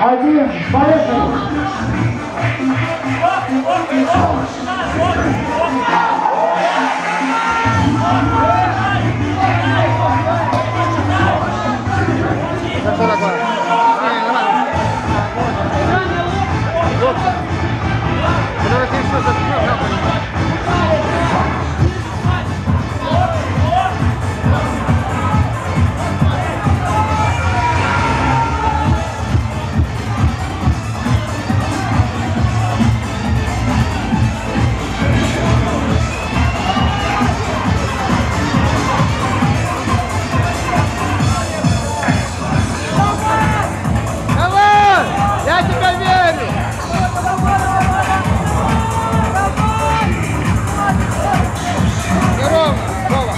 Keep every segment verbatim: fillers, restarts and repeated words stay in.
Один, поехали! Что такое? Который ты что заткнул, нахуй? Я тебя верю! Неровно, Вова.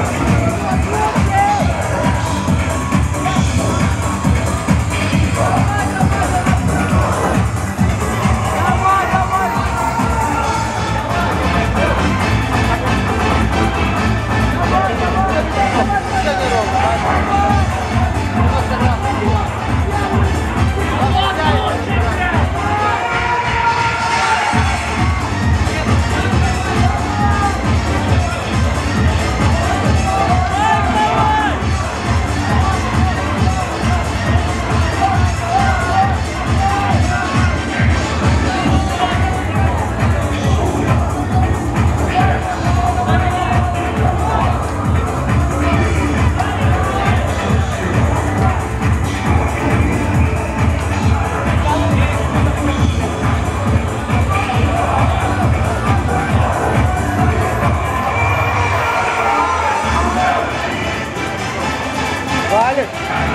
Валик!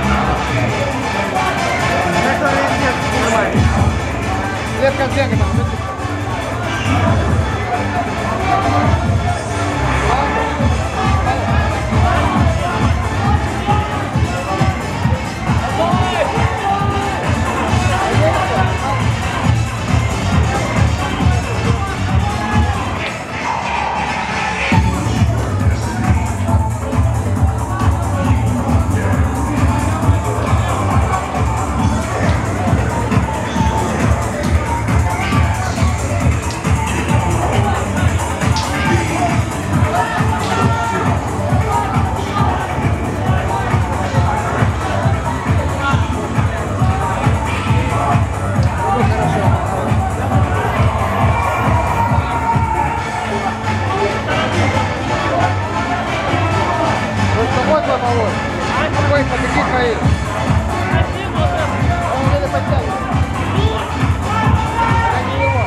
Лет конфега там. Какой победит мои? Он еле подтянет. А не его.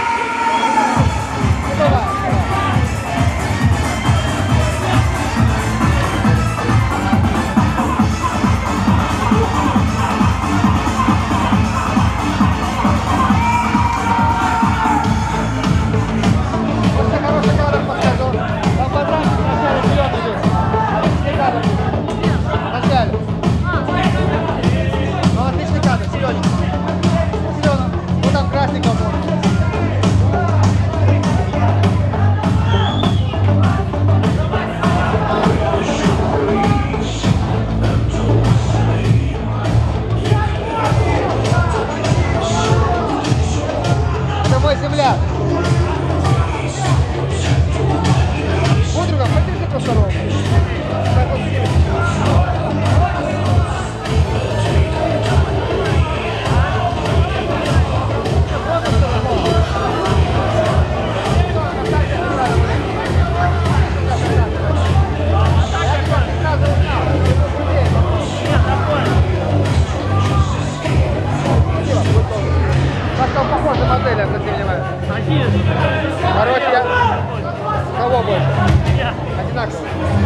Давай. После хороших кадров подхожу. Там подранки сначала вперед идут. Вначале. Ну, отличный кадр, Сережа. Сережа, вот там красников можно. Это мой земляк. Подруга, подержи просто ровно. Похожая модель, я обратил внимание. Короче, я... Кого больше? Одинаково.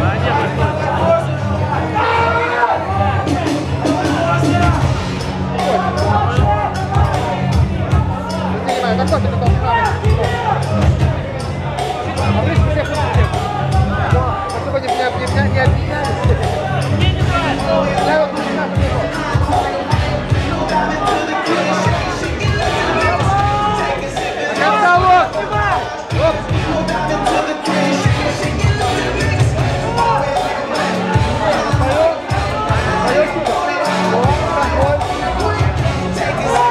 Не понимаю, какой ты потом сравниваешь? А в принципе всех всех. Особо не объединялись. Мне не нравится. Я вот не знаю, Take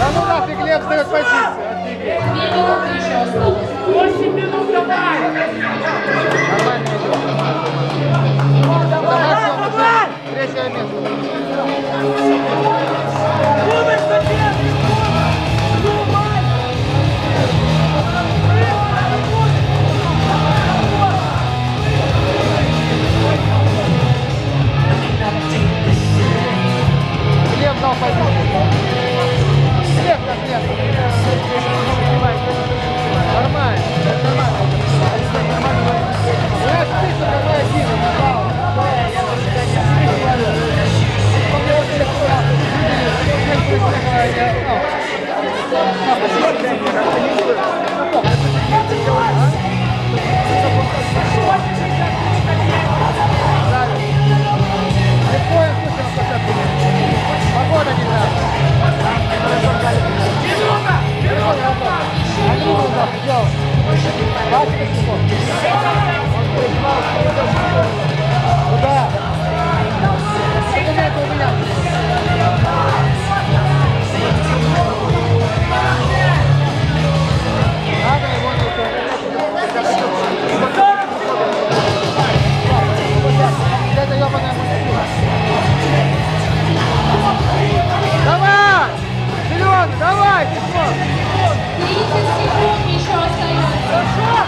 Да ну нафиг, Глеб встает позицию. Две минуты еще осталось. восемь минут давай! Нормально идет. Это максимум уже третье место. Думай, что нет! Думай! Глеб дал позицию. Глеб, как Глеб. Нормально, нормально. У нас список какой один, погода не так. Куда? Документы у меня. Надо его не это ёбаная мужчина. Давай! Зеленый, давай! тридцать секунд еще остается.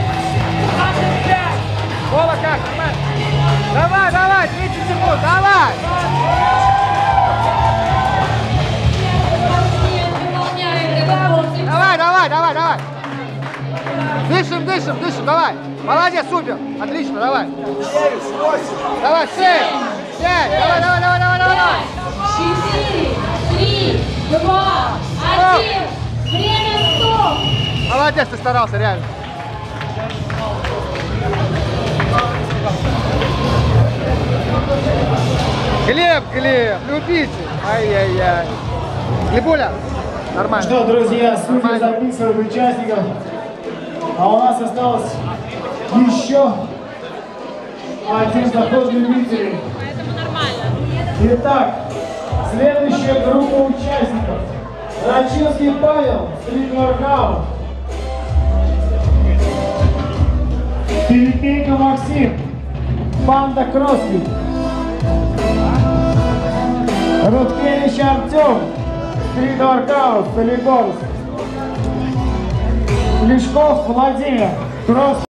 Вова, как? Нормально? Давай, давай, тридцать секунд, давай! Выполняем этот комплекс. Давай, давай, давай, давай! Дышим, дышим, дышим, давай! Молодец, супер! Отлично, давай! Давай, шесть! Пять! Давай, давай, давай, давай, давай! Четыре, три, два, один. Время стоп. Молодец, ты старался, реально. Глеб, Глеб, любите. Ай-яй-яй. Глебуля, нормально. Что, друзья, судьи записывают участников. А у нас осталось еще один заход любителей. Поэтому нормально. Итак, следующая группа участников. Рачинский Павел, стрит-воркаут. Пилипейко Максим, Панда Кроссфит. Рудкевич Артем, стрит-воркаут, солидорс. Лешков Владимир, кросс.